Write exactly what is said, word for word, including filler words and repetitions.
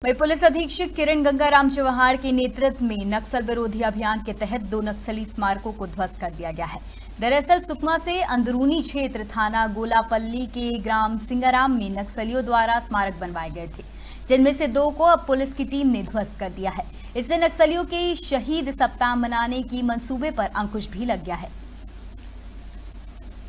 वहीं पुलिस अधीक्षक किरण गंगाराम चौहान के नेतृत्व में नक्सल विरोधी अभियान के तहत दो नक्सली स्मारकों को ध्वस्त कर दिया गया है। दरअसल सुकमा से अंदरूनी क्षेत्र थाना गोलापल्ली के ग्राम सिंगाराम में नक्सलियों द्वारा स्मारक बनवाए गए थे, जिनमें से दो को अब पुलिस की टीम ने ध्वस्त कर दिया है। इससे नक्सलियों के शहीद सप्ताह मनाने की मंसूबे पर अंकुश भी लग गया है।